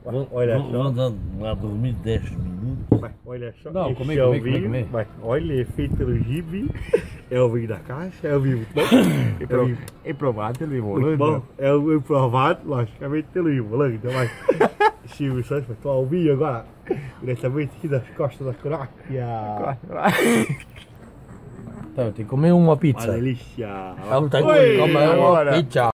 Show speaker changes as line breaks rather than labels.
Olha só.
Vamos lá dormir 10 minutos.
Vai, olha só.
Não,
esse
comigo,
é o
comigo,
vinho.
comigo.
Vai, olha, é feito pelo Gibi. É o vinho da caixa, é o vinho bom.
É provado pelo
Muito
Holanda.
bom. É o vinho provado, logicamente, pelo Holanda. Então vai. Silvio Santos vai tomar o vinho agora. Diretamente aqui das costas da Croácia.
Então, tem que comer uma pizza.
Uma delícia.
Não tem
Oi,
que comer uma
agora.
pizza.